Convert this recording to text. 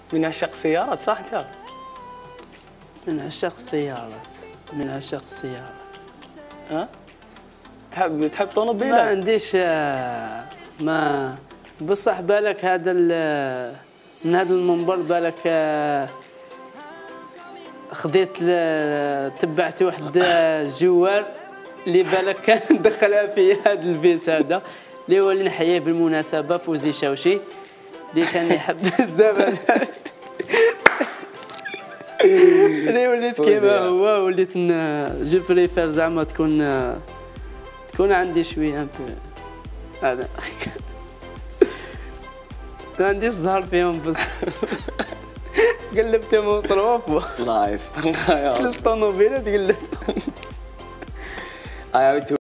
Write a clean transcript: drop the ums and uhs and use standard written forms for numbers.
من عشاق السيارات صح انت؟ من عشاق السيارات، من عشاق السيارات. ها؟ تحب طوموبيلات؟ ما عنديش ما بصح بالك هذا من هذا المنبر بالك خديت تبعت واحد الجوال اللي بالك كان دخلها في هذا البيس هذا اللي هو اللي نحييه بالمناسبه فوزي شاوشي اللي كان يحب بزاف اللي وليت كيما هو وليت جو بريفير زعما تكون عندي شويه ان بو هذا عندي الزهر فيهم بس قلبتهم وطروف الله يستر يا الطوموبيلات قلبتهم.